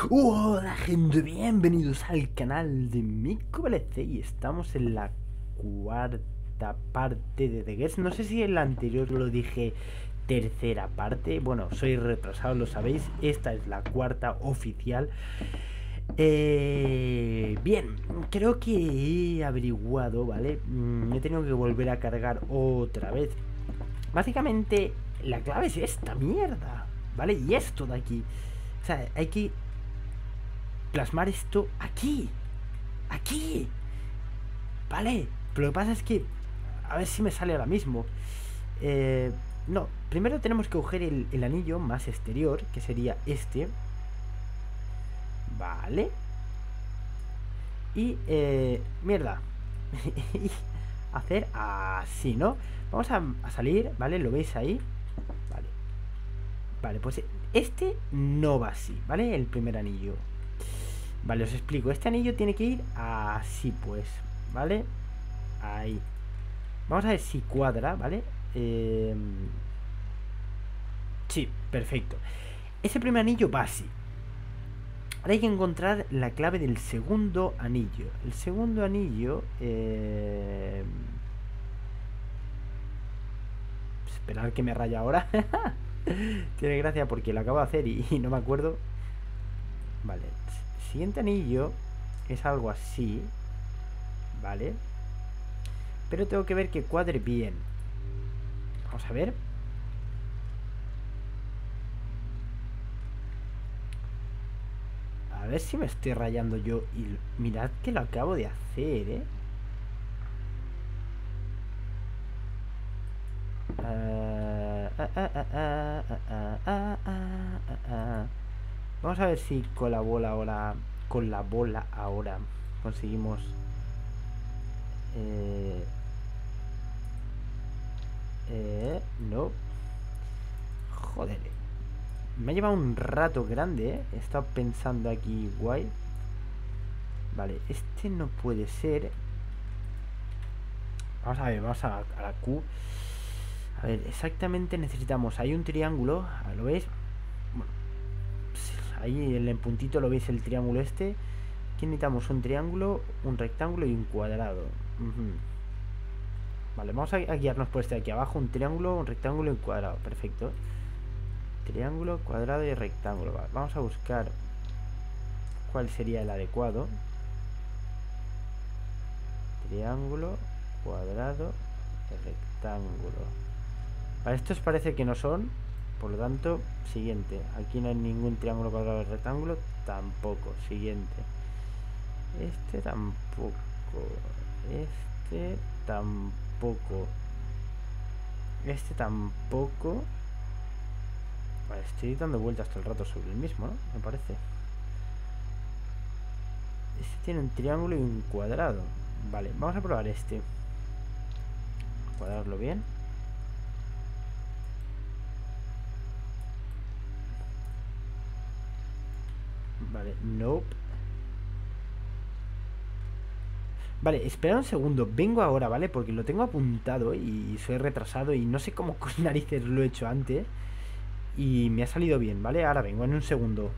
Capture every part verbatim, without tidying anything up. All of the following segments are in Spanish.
Hola gente, bienvenidos al canal de Mico V L C y estamos en la cuarta parte de The Guest. No sé si en la anterior lo dije tercera parte, bueno, soy retrasado, lo sabéis, esta es la cuarta oficial. Eh, bien, creo que he averiguado, ¿vale? Mm, he tenido que volver a cargar otra vez. Básicamente la clave es esta mierda, ¿vale? Y esto de aquí. O sea, hay que plasmar esto aquí. Aquí. Vale. Pero lo que pasa es que... A ver si me sale ahora mismo. Eh, no. Primero tenemos que coger el, el anillo más exterior, que sería este. Vale. Y... Eh, mierda. Y hacer así, ¿no? Vamos a, a salir, ¿vale? ¿Lo veis ahí? Vale. Vale, pues este no va así, ¿vale? El primer anillo. Vale, os explico. Este anillo tiene que ir así, pues, ¿vale? Ahí. Vamos a ver si cuadra, ¿vale? Eh... Sí, perfecto. Ese primer anillo va así. Ahora hay que encontrar la clave del segundo anillo. El segundo anillo... Eh... Esperar que me raya ahora. Tiene gracia porque lo acabo de hacer y, y no me acuerdo. Vale. El siguiente anillo es algo así. Vale. Pero tengo que ver que cuadre bien. Vamos a ver. A ver si me estoy rayando yo. Y mirad que lo acabo de hacer, ¿eh? Vamos a ver si con la bola ahora. Con la bola ahora conseguimos. Eh, eh, no. Joder. Me ha llevado un rato grande, ¿eh? He estado pensando aquí, guay. Vale, este no puede ser. Vamos a ver, vamos a, a la Q. A ver, exactamente necesitamos. Hay un triángulo, ¿lo veis? Bueno, ahí en el puntito lo veis, el triángulo este. Aquí necesitamos un triángulo, un rectángulo y un cuadrado. Uh-huh. Vale, vamos a, a guiarnos por este de aquí abajo. Un triángulo, un rectángulo y un cuadrado. Perfecto. Triángulo, cuadrado y rectángulo. Vale, vamos a buscar cuál sería el adecuado. Triángulo, cuadrado y rectángulo. Vale, estos parece que no son. Por lo tanto, siguiente. Aquí no hay ningún triángulo, cuadrado y rectángulo. Tampoco. Siguiente. Este tampoco. Este tampoco. Este tampoco. Vale, estoy dando vueltas todo el rato sobre el mismo, ¿no? Me parece. Este tiene un triángulo y un cuadrado. Vale, vamos a probar este. Cuadrarlo bien. Vale, nope. Vale, espera un segundo. Vengo ahora, ¿vale? Porque lo tengo apuntado y soy retrasado y no sé cómo con narices lo he hecho antes. Y me ha salido bien, ¿vale? Ahora vengo en un segundo.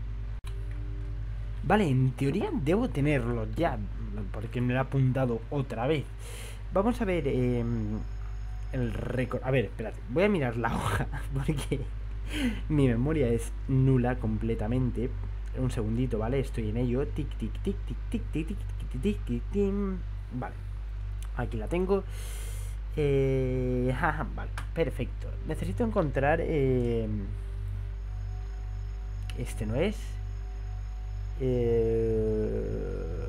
Vale, en teoría debo tenerlo ya, porque me lo he apuntado otra vez. Vamos a ver eh, el récord. A ver, espérate, voy a mirar la hoja, porque mi memoria es nula completamente. Un segundito, ¿vale? Estoy en ello. Tic, tic, tic, tic, tic, tic, tic, tic, tic, tic, tic. Vale, aquí la tengo. Eh, jaja, vale, perfecto. Necesito encontrar eh, este no es eh,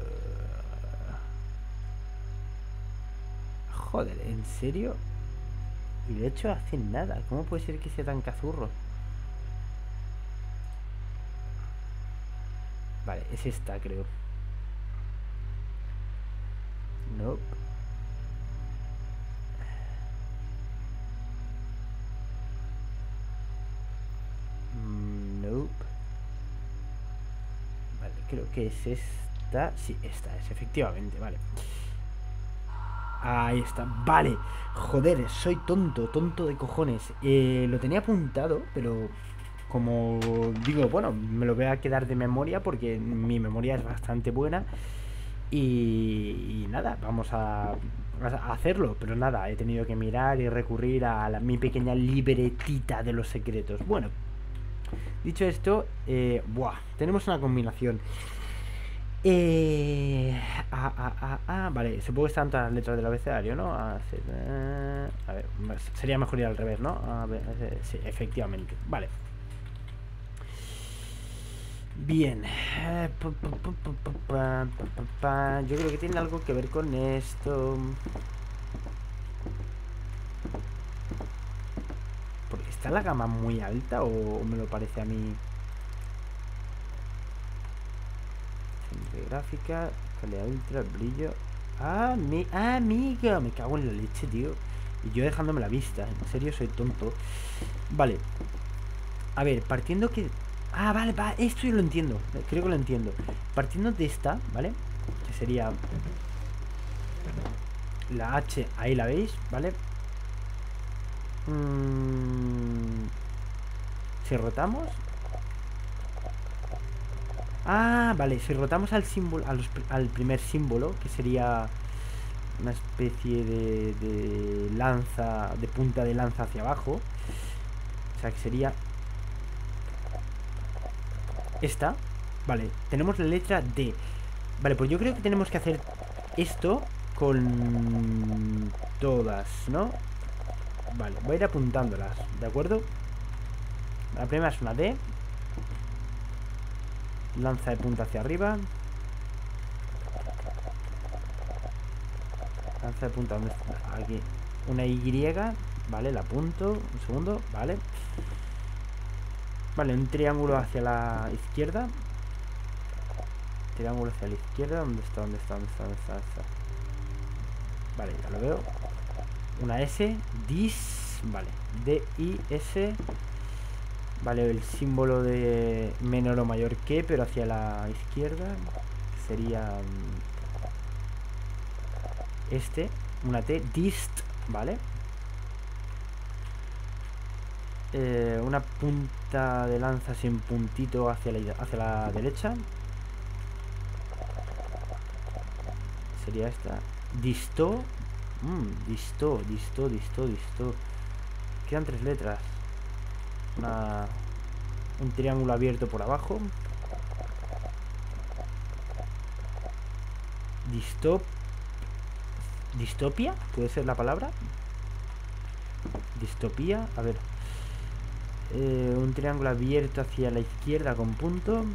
joder, ¿en serio? Y de hecho hace nada. ¿Cómo puede ser que sea tan cazurro? Vale, es esta, creo. Nope. Creo que es esta. Sí, esta es, efectivamente, vale. Ahí está, vale. Joder, soy tonto, tonto de cojones. eh, Lo tenía apuntado, pero como digo, bueno, me lo voy a quedar de memoria porque mi memoria es bastante buena. Y, y nada, vamos a, a hacerlo. Pero nada, he tenido que mirar y recurrir a la, mi pequeña libretita de los secretos. Bueno, dicho esto, eh, buah, tenemos una combinación. Eh, ah, ah, ah, ah, vale, supongo que están todas las letras del abecedario, ¿no? A, C, eh, a ver, sería mejor ir al revés, ¿no? A ver, eh, sí, efectivamente. Vale. Bien. Eh, pu, pu, pu, pu, pu, pa, pa, pa, pa. Yo creo que tiene algo que ver con esto. Porque está la gama muy alta o me lo parece a mí. Gráfica, calidad ultra, brillo. Ah, mi, ah, amiga, me cago en la leche, tío. Y yo dejándome la vista, en serio soy tonto. Vale. A ver, partiendo que... Ah, vale, va, esto yo lo entiendo. Creo que lo entiendo. Partiendo de esta, ¿vale? Que sería la H, ahí la veis, ¿vale? Mm... Si rotamos... Ah, vale, si rotamos al símbolo, a los, al primer símbolo, que sería una especie de, de lanza, de punta de lanza hacia abajo. O sea, que sería esta. Vale, tenemos la letra D. Vale, pues yo creo que tenemos que hacer esto con todas, ¿no? Vale, voy a ir apuntándolas, ¿de acuerdo? La primera es una D. Lanza de punta hacia arriba. Lanza de punta, ¿dónde está? Aquí. Una Y, vale, la apunto. Un segundo, vale. Vale, un triángulo hacia la izquierda. Triángulo hacia la izquierda. ¿Dónde está? ¿Dónde está? ¿Dónde está? ¿Dónde está? ¿Dónde está? Vale, ya lo veo. Una S. Dis. Vale. D, I, S. Vale, el símbolo de menor o mayor que, pero hacia la izquierda. Sería este. Una T. Dist. Vale. Eh, una punta de lanza sin puntito hacia la, hacia la derecha. Sería esta. Disto. Mm, disto, disto, disto, disto. Quedan tres letras. Una, un triángulo abierto por abajo. Distop. Distopia, puede ser la palabra. Distopía, a ver. Eh, un triángulo abierto hacia la izquierda con punto.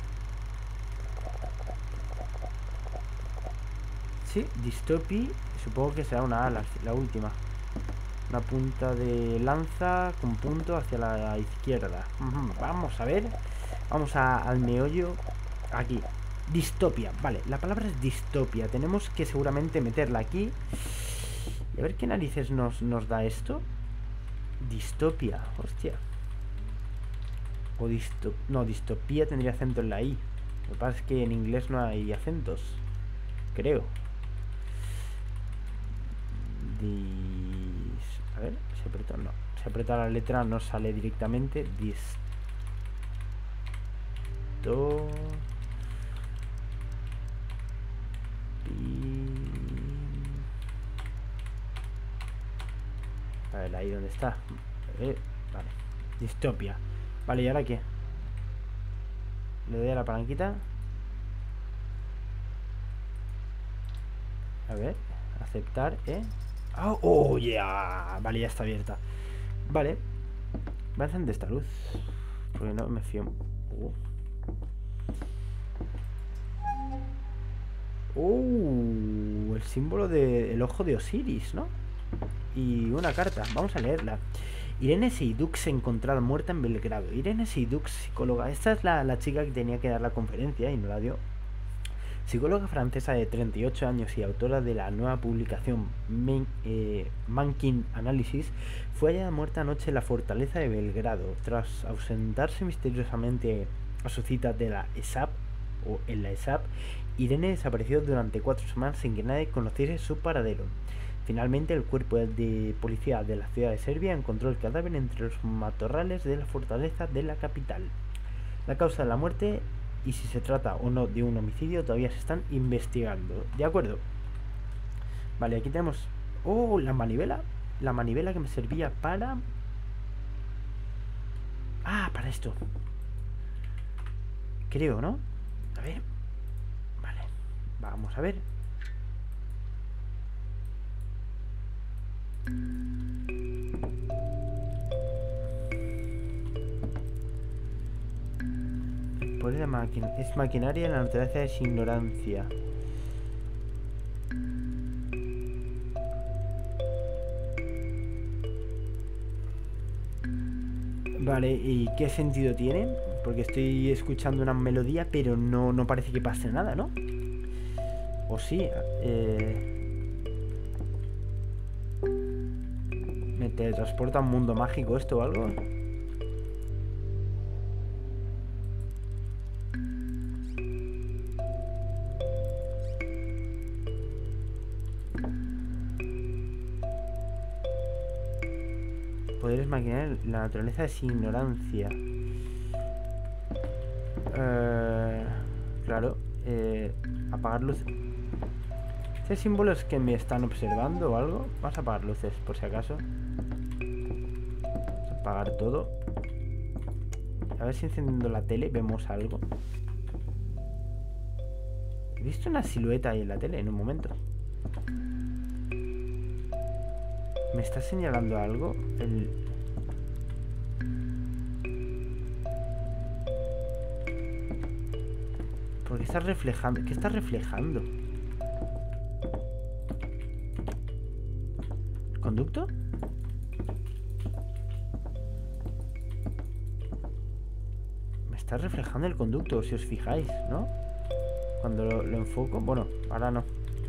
Sí, distopia. Supongo que será una A, la, la última. Una punta de lanza con punto hacia la izquierda. Uh-huh. Vamos a ver. Vamos a, al meollo. Aquí. Distopia. Vale, la palabra es distopia. Tenemos que seguramente meterla aquí. Y a ver qué narices nos, nos da esto. Distopia. Hostia. O distop... No, distopía tendría acento en la I. Lo que pasa es que en inglés no hay acentos. Creo. Dis... A ver, se aprieta, no. Se aprieta la letra, no sale directamente. Disto... A ver, ahí donde está. Eh, vale. Distopia. Vale, ¿y ahora qué? Le doy a la palanquita. A ver. Aceptar, ¿eh? Oh, oh, yeah. Vale, ya está abierta. Vale. Voy a encender esta luz. Porque no me fío. Oh. Uh, el símbolo del ojo de Osiris, ¿no? Y una carta, vamos a leerla. Irene Seydoux encontrada muerta en Belgrado. Irene Seydoux, psicóloga. Esta es la, la chica que tenía que dar la conferencia y no la dio. Psicóloga francesa de treinta y ocho años y autora de la nueva publicación Man, eh, Mankin Analysis, fue hallada muerta anoche en la fortaleza de Belgrado tras ausentarse misteriosamente a su cita de la E S A P o en la E S A P. Irene desapareció durante cuatro semanas sin que nadie conociese su paradero. Finalmente, el cuerpo de policía de la ciudad de Serbia encontró el cadáver entre los matorrales de la fortaleza de la capital. La causa de la muerte y si se trata o no de un homicidio todavía se están investigando. ¿De acuerdo? Vale, aquí tenemos... ¡Oh! La manivela. La manivela que me servía para... Ah, para esto. Creo, ¿no? A ver. Vale. Vamos a ver. El poder de la máquina. Es maquinaria, la naturaleza es ignorancia. Vale, ¿y qué sentido tiene? Porque estoy escuchando una melodía, pero no, no parece que pase nada, ¿no? O sí, eh... ¿me teletransporta a un mundo mágico esto o algo? Poderes maquinarios, la naturaleza es ignorancia. Eh, claro, eh, apagar luces. ¿Este símbolo es que me están observando o algo? Vamos a apagar luces por si acaso. Vamos a apagar todo. A ver si encendiendo la tele vemos algo. He visto una silueta ahí en la tele en un momento. ¿Me está señalando algo? El... ¿Por qué está reflejando? ¿Qué está reflejando? ¿Conducto? Me está reflejando el conducto, si os fijáis, ¿no? Cuando lo, lo enfoco... Bueno, ahora no.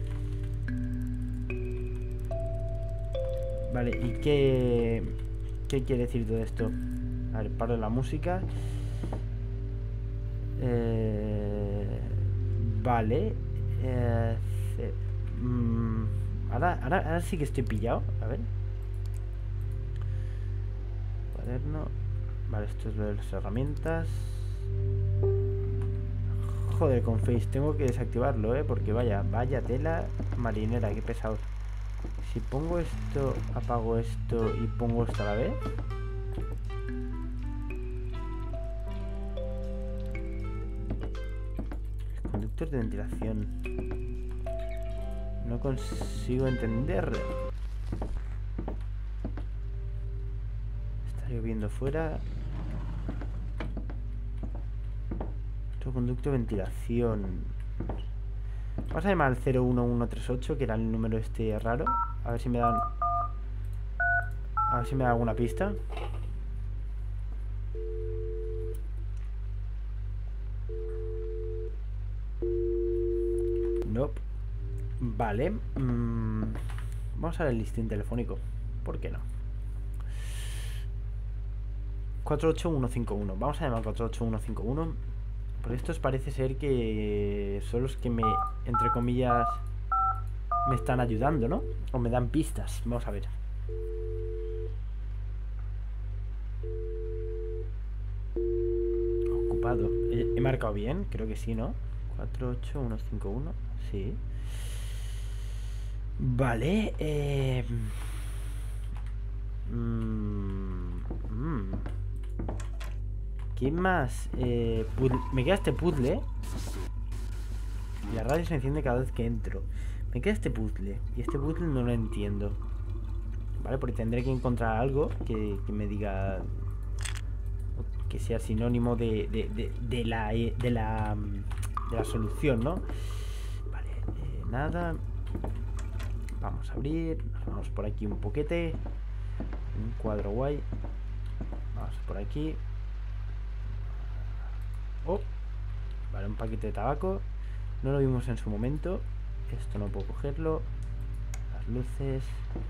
Vale, ¿y qué, qué quiere decir todo esto? A ver, paro la música. Eh, vale. Eh, eh, mm, ahora, ahora, ahora sí que estoy pillado. A ver. Cuaderno. Vale, esto es lo de las herramientas. Joder, con Face. Tengo que desactivarlo, ¿eh? Porque vaya, vaya tela marinera, qué pesado. Si pongo esto, apago esto y pongo esto a la vez. Conductos de ventilación. No consigo entender. Está lloviendo fuera. Otro conducto de ventilación. Vamos a llamar al cero uno uno tres ocho, que era el número este raro. A ver si me dan... A ver si me da alguna pista. Nope. Vale. Mm, vamos a ver el listín telefónico. ¿Por qué no? cuatro ocho uno cinco uno. Vamos a llamar cuatro ocho uno cinco uno. Por estos parece ser que son los que me, entre comillas, me están ayudando, ¿no? O me dan pistas. Vamos a ver. Ocupado. He, he marcado bien, creo que sí, ¿no? cuatro ocho uno cinco uno. Sí. Vale. Eh... Mm, mm. ¿Qué más? Eh, me queda este puzzle. La radio se enciende cada vez que entro. Me queda este puzzle. Y este puzzle no lo entiendo. Vale, porque tendré que encontrar algo que, que me diga... Que sea sinónimo de, de, de, de, la, de, la, de la solución, ¿no? Vale, eh, nada. Vamos a abrir. Nos vamos por aquí un poquete. Un cuadro guay. Vamos por aquí. Oh, vale, un paquete de tabaco. No lo vimos en su momento. Esto no puedo cogerlo. Las luces.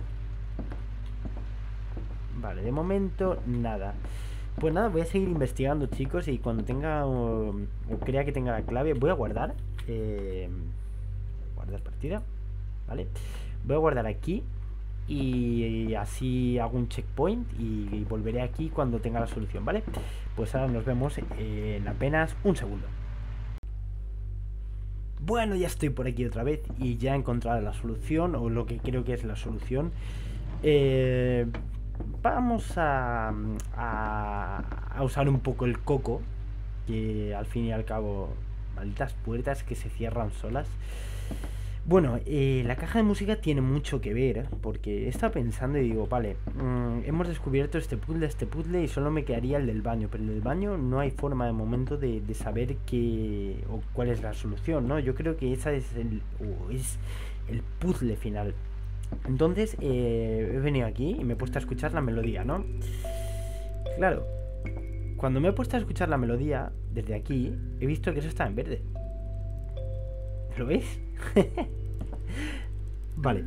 Vale, de momento nada. Pues nada, voy a seguir investigando, chicos. Y cuando tenga o, o crea que tenga la clave, voy a guardar eh, guardar partida. Vale. Voy a guardar aquí y así hago un checkpoint y volveré aquí cuando tenga la solución, ¿vale? Pues ahora nos vemos en apenas un segundo. Bueno, ya estoy por aquí otra vez y ya he encontrado la solución, o lo que creo que es la solución. Eh, vamos a, a, a usar un poco el coco, que al fin y al cabo, malditas puertas que se cierran solas. Bueno, eh, la caja de música tiene mucho que ver, ¿eh? Porque he estado pensando y digo, vale, mmm, hemos descubierto este puzzle, este puzzle y solo me quedaría el del baño, pero el del baño no hay forma de momento de, de saber qué o cuál es la solución, ¿no? Yo creo que esa es el, oh, es el puzzle final. Entonces, eh, he venido aquí y me he puesto a escuchar la melodía, ¿no? Claro, cuando me he puesto a escuchar la melodía, desde aquí, he visto que eso está en verde. ¿Lo veis? Vale.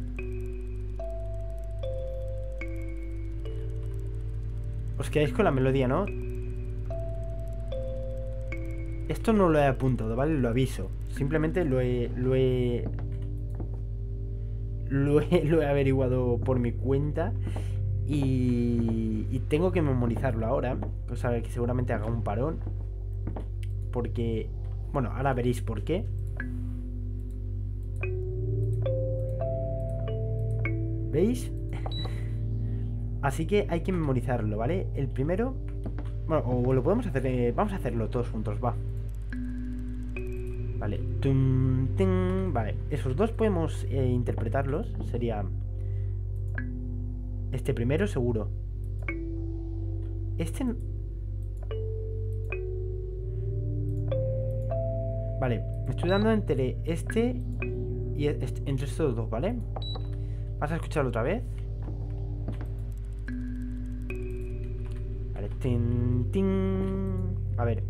Os quedáis con la melodía, ¿no? Esto no lo he apuntado, ¿vale? Lo aviso. Simplemente lo he... Lo he... Lo he, lo he averiguado por mi cuenta. Y... Y tengo que memorizarlo ahora. Cosa que seguramente haga un parón. Porque... Bueno, ahora veréis por qué. ¿Veis? Así que hay que memorizarlo, ¿vale? El primero... Bueno, o lo podemos hacer... Eh, vamos a hacerlo todos juntos, va. Vale. Tum, tum, vale. Esos dos podemos eh, interpretarlos. Sería... Este primero, seguro. Este... Vale. Me estoy dando entre este y este, entre estos dos, ¿vale? ¿Vas a escucharlo otra vez? Vale, tin, tin. A ver.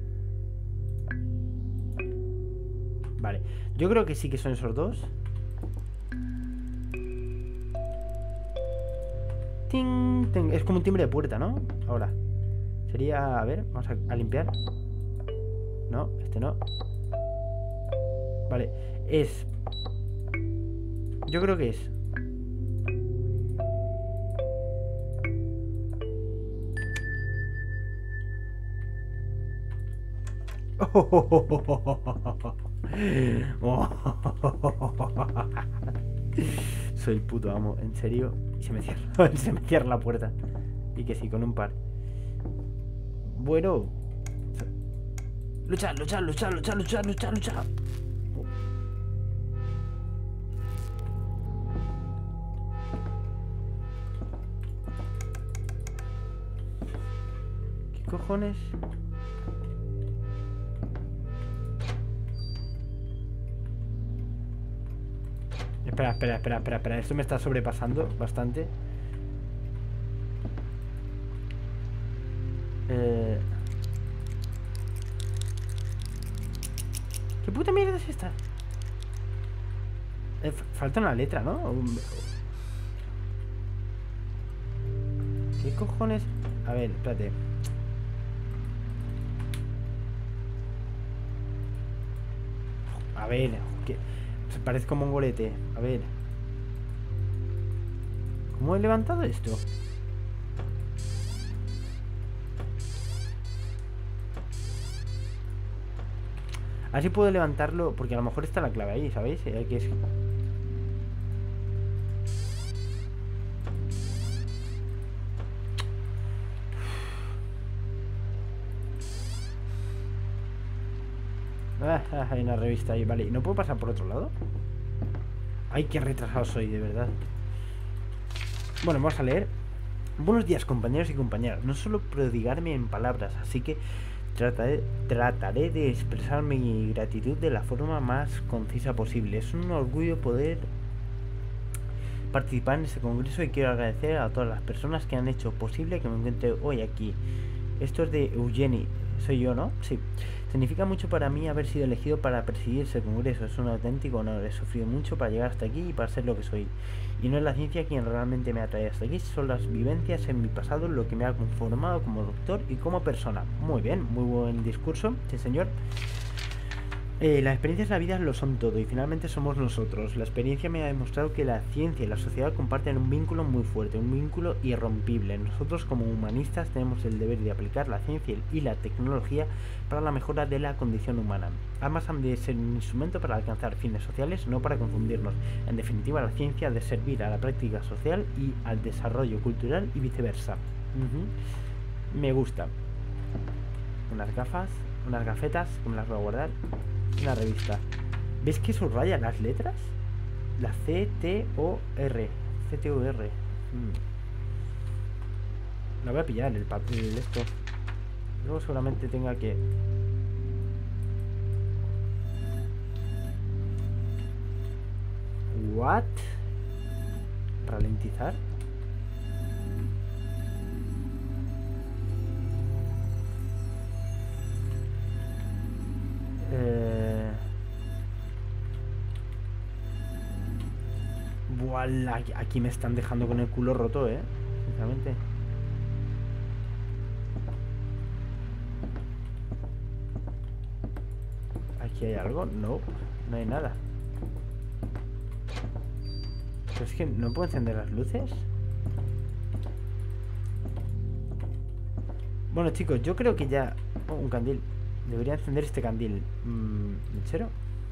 Vale, yo creo que sí que son esos dos. Tin, tin. Es como un timbre de puerta, ¿no? Ahora sería, a ver, vamos a, a limpiar. No, este no. Vale, es... Yo creo que es... Soy el puto amo, en serio. Y se me cierra, se me cierra la puerta. Y que sí, con un par. Bueno. Lucha, lucha, lucha, lucha, lucha, lucha, lucha. ¿Qué cojones? Espera, espera, espera, espera, espera. Esto me está sobrepasando bastante. Eh... ¿Qué puta mierda es esta? Eh, falta una letra, ¿no? ¿Qué cojones? A ver, espérate. A ver, ¿qué? Se parece como un golete. A ver. ¿Cómo he levantado esto? A ver si puedo levantarlo. Porque a lo mejor está la clave ahí, ¿sabéis? Hay que... Ah, hay una revista ahí, vale. ¿Y no puedo pasar por otro lado? Ay, qué retrasado soy, de verdad. Bueno, vamos a leer. Buenos días, compañeros y compañeras. No suelo prodigarme en palabras, así que trataré, trataré de expresar mi gratitud de la forma más concisa posible. Es un orgullo poder participar en este congreso y quiero agradecer a todas las personas que han hecho posible que me encuentre hoy aquí. Esto es de Eugenie. Soy yo, ¿no? Sí. Significa mucho para mí haber sido elegido para presidir ese congreso. Es un auténtico honor. He sufrido mucho para llegar hasta aquí y para ser lo que soy. Y no es la ciencia quien realmente me ha traído hasta aquí. Son las vivencias en mi pasado lo que me ha conformado como doctor y como persona. Muy bien, muy buen discurso, sí señor. Eh, las experiencias de la vida lo son todo y finalmente somos nosotros. La experiencia me ha demostrado que la ciencia y la sociedad comparten un vínculo muy fuerte, un vínculo irrompible. Nosotros como humanistas tenemos el deber de aplicar la ciencia y la tecnología para la mejora de la condición humana. Ambas han de ser un instrumento para alcanzar fines sociales, no para confundirnos. En definitiva, la ciencia ha de servir a la práctica social y al desarrollo cultural y viceversa. Uh-huh. Me gusta. Unas gafas, unas gafetas que me las voy a guardar. Una revista. ¿Ves que subraya las letras? La C T O R. C T O R. Hmm. La voy a pillar el papel esto. Luego seguramente tenga que... What? Ralentizar. Eh... Buah, aquí me están dejando con el culo roto, eh. Sinceramente. ¿Aquí hay algo? No, no hay nada. Pero es que no puedo encender las luces. Bueno, chicos, yo creo que ya... Oh, un candil. Debería encender este candil. Mm, ¿Mechero?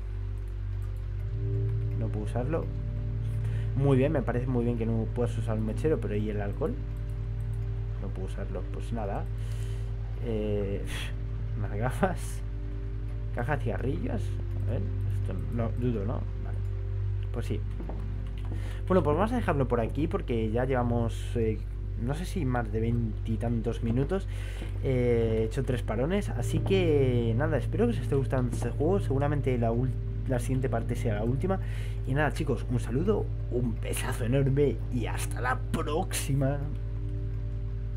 No puedo usarlo. Muy bien, me parece muy bien que no puedas usar un mechero, pero ¿y el alcohol? No puedo usarlo. Pues nada. Eh, unas gafas. Caja de cigarrillos. A ver, esto no dudo, ¿no? Vale. Pues sí. Bueno, pues vamos a dejarlo por aquí porque ya llevamos... Eh, no sé si más de veintitantos minutos. eh, He hecho tres parones. Así que nada, espero que os esté gustando este juego. Seguramente la, la siguiente parte sea la última. Y nada, chicos, un saludo, un besazo enorme y hasta la próxima.